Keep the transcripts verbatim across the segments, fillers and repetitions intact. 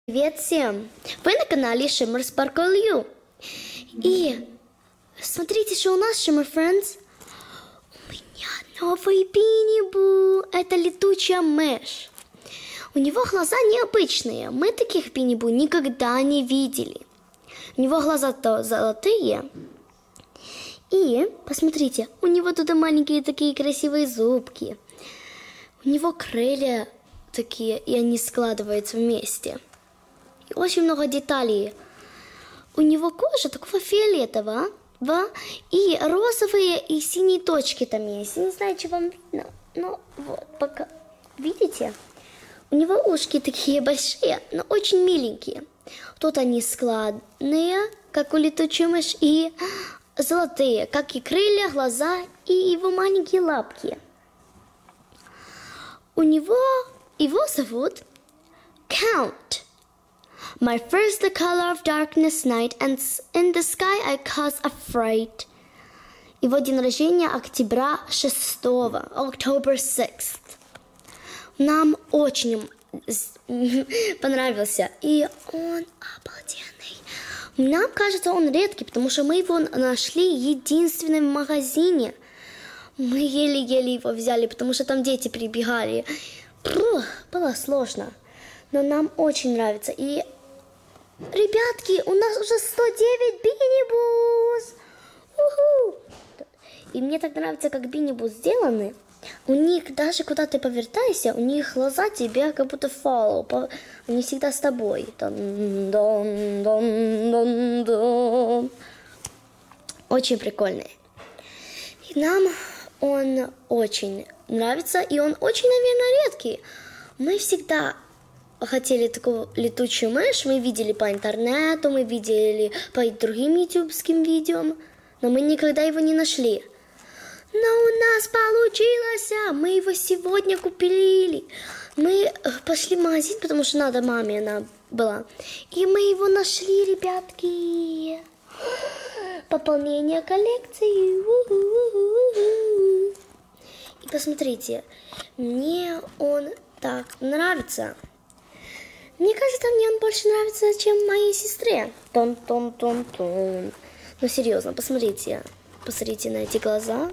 Привет всем! Вы на канале Shimmer Sparkle You. И смотрите, что у нас, Shimmer Friends. У меня новый Бинни-Бу. Это летучая мышь. У него глаза необычные. Мы таких Бинни-Бу никогда не видели. У него глаза-то золотые. И посмотрите, у него тут маленькие такие красивые зубки. У него крылья такие, и они складываются вместе. И очень много деталей. У него кожа такого фиолетового, и розовые, и синие точки там есть. Не знаю, что вам видно, но вот, пока. Видите? У него ушки такие большие, но очень миленькие. Тут они складные, как у летучей мыши, и золотые, как и крылья, глаза, и его маленькие лапки. У него, его зовут Count. My first the color of darkness night, and in the sky I cause a fright. Его день рождения октября шестого, October sixth. Нам очень понравился, и он обалденный. Нам кажется, он редкий, потому что мы его нашли единственным в магазине. Мы еле-еле его взяли, потому что там дети прибегали. Фух, было сложно, но нам очень нравится. И ребятки, у нас уже сто девять Бинни-Бус! Уху! И мне так нравится, как Бинни-Бус сделаны. У них даже куда ты повертаешься, у них глаза тебя как будто follow. Они всегда с тобой. Очень прикольный. И нам он очень нравится, и он очень, наверное, редкий. Мы всегда хотели такую летучую мышь, мы видели по интернету, мы видели по другим ютубским видео, но мы никогда его не нашли. Но у нас получилось, мы его сегодня купили. Мы пошли в магазин, потому что надо маме она была, и мы его нашли, ребятки. Пополнение коллекции. И посмотрите, мне он так нравится. Мне кажется, мне он больше нравится, чем моей сестре. Тон-тон-тон-тон. Ну, серьезно, посмотрите. Посмотрите на эти глаза.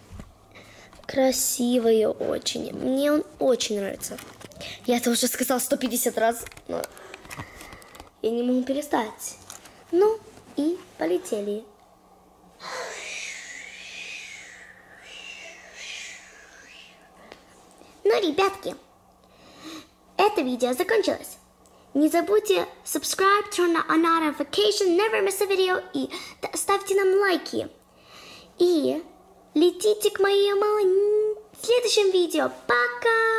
Красивые очень. Мне он очень нравится. Я это уже сказала сто пятьдесят раз, но я не могу перестать. Ну, и полетели. Ну, ребятки, это видео закончилось. Не забудьте subscribe, turn on notification, never miss a video, и ставьте нам лайки. И летите к моему следующему видео. Пока!